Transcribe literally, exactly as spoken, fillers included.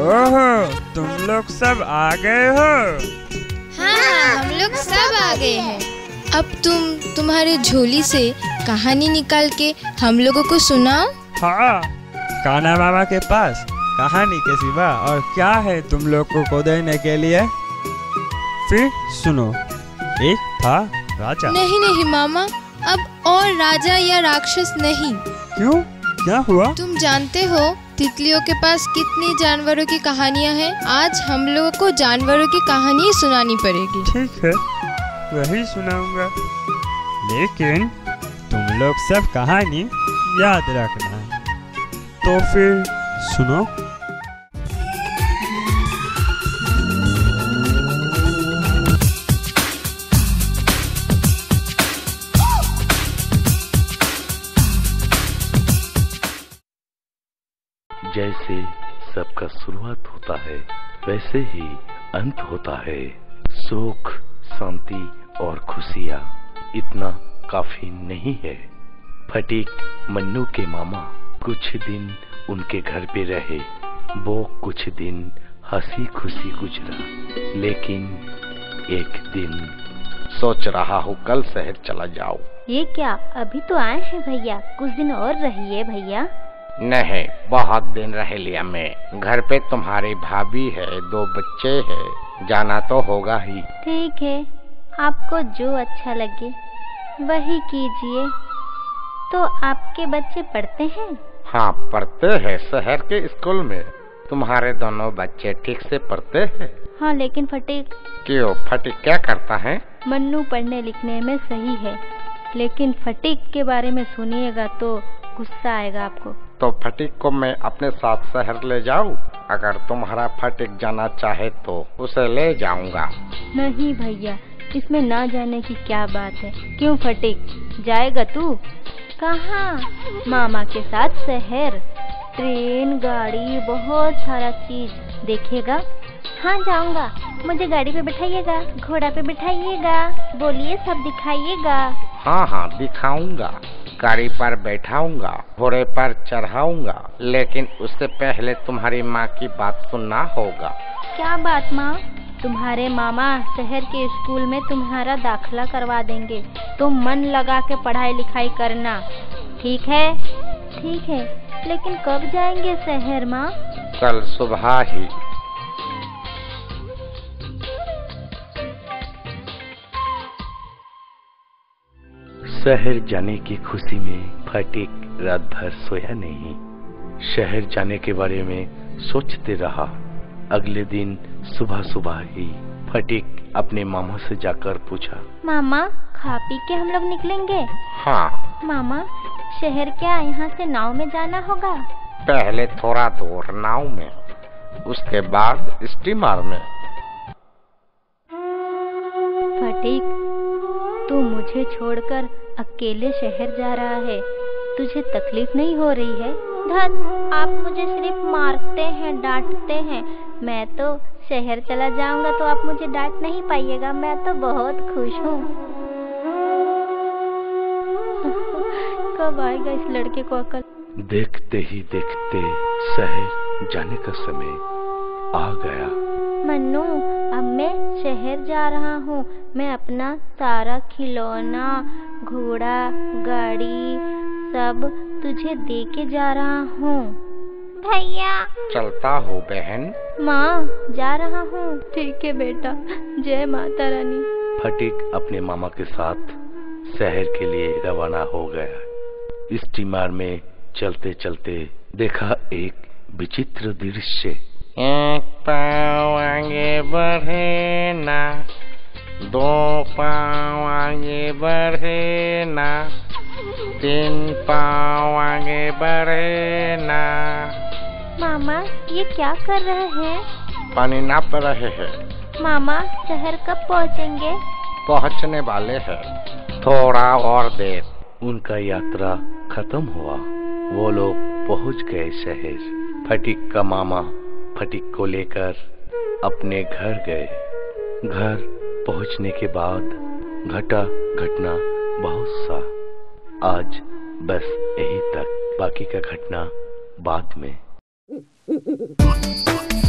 ओहो, तुम लोग सब आ गए हो? हाँ, हम लोग सब आ गए हैं। अब तुम तुम्हारे झोली से कहानी निकाल के हम लोगों को सुनाओ। हाँ, कान्हा मामा के पास कहानी के सिवा और क्या है तुम लोग को देने के लिए? फिर सुनो, एक था राजा। नहीं नहीं मामा, अब और राजा या राक्षस नहीं। क्यों, क्या हुआ? तुम जानते हो तितलियों के पास कितनी जानवरों की कहानियाँ हैं। आज हम लोगों को जानवरों की कहानी सुनानी पड़ेगी। ठीक है, वही सुनाऊंगा, लेकिन तुम लोग सब कहानी याद रखना। तो फिर सुनो। जैसे सबका शुरुआत होता है वैसे ही अंत होता है। सुख, शांति और खुशियाँ इतना काफी नहीं है। फटीक मन्नू के मामा कुछ दिन उनके घर पे रहे। वो कुछ दिन हंसी खुशी गुजरा, लेकिन एक दिन सोच रहा हूँ कल शहर चला जाऊँ। ये क्या, अभी तो आए हैं भैया, कुछ दिन और रहिए भैया। नहीं, बहुत दिन रह लिया मैं। घर पे तुम्हारी भाभी है, दो बच्चे हैं, जाना तो होगा ही। ठीक है, आपको जो अच्छा लगे वही कीजिए। तो आपके बच्चे पढ़ते हैं? हाँ, पढ़ते हैं शहर के स्कूल में। तुम्हारे दोनों बच्चे ठीक से पढ़ते हैं? हाँ, लेकिन फटीक। क्यों, फटीक क्या करता है? मन्नू पढ़ने लिखने में सही है, लेकिन फटीक के बारे में सुनिएगा तो गुस्सा आएगा आपको। तो फटीक को मैं अपने साथ शहर ले जाऊं? अगर तुम्हारा फटीक जाना चाहे तो उसे ले जाऊंगा। नहीं भैया, इसमें ना जाने की क्या बात है। क्यों फटीक, जाएगा तू? कहाँ? मामा के साथ शहर, ट्रेन, गाड़ी, बहुत सारा चीज देखेगा। हाँ जाऊंगा, मुझे गाड़ी पे बिठाइएगा, घोड़ा पे बिठाइएगा, बोलिए सब दिखाइएगा। हाँ हाँ दिखाऊंगा, गाड़ी पर बैठाऊंगा, घोड़े पर चढ़ाऊंगा, लेकिन उससे पहले तुम्हारी माँ की बात सुनना होगा। क्या बात माँ? तुम्हारे मामा शहर के स्कूल में तुम्हारा दाखिला करवा देंगे। तुम मन लगा के पढ़ाई लिखाई करना, ठीक है? ठीक है, लेकिन कब जाएंगे शहर माँ? कल सुबह ही। शहर जाने की खुशी में फटीक रात भर सोया नहीं। शहर जाने के बारे में सोचते रहा। अगले दिन सुबह सुबह ही फटीक अपने मामा से जाकर पूछा, मामा खा पी के हम लोग निकलेंगे? हाँ। मामा शहर क्या यहाँ से नाव में जाना होगा? पहले थोड़ा दूर नाव में, उसके बाद स्टीमर में। फटीक, तू मुझे छोड़कर अकेले शहर जा रहा है, तुझे तकलीफ नहीं हो रही है? धत, आप मुझे सिर्फ मारते हैं, डांटते हैं। मैं तो शहर चला जाऊंगा तो आप मुझे डांट नहीं पाइएगा। मैं तो बहुत खुश हूँ। कब आएगा इस लड़के को अकल? देखते ही देखते शहर जाने का समय आ गया। मन्नू, अब मैं शहर जा रहा हूँ। मैं अपना सारा खिलौना, घोड़ा, गाड़ी सब तुझे दे के जा रहा हूँ। भैया चलता हूँ बहन। माँ जा रहा हूँ। ठीक है बेटा, जय माता रानी। फटीक अपने मामा के साथ शहर के लिए रवाना हो गया। स्टीमर में चलते चलते देखा एक विचित्र दृश्य। एक पाँव आगे बढ़े ना, दो पाँव आगे बढ़े ना, तीन पाँव आगे बढ़े ना। मामा ये क्या कर रहे हैं? पानी नाप रहे हैं। मामा शहर कब पहुँचेंगे? पहुँचने वाले हैं, थोड़ा और देर। उनका यात्रा खत्म हुआ। वो लोग पहुँच गए शहर। फटीक का मामा फटीक को लेकर अपने घर गए। घर पहुंचने के बाद घटा घटना बहुत सा। आज बस यही तक, बाकी का घटना बाद में।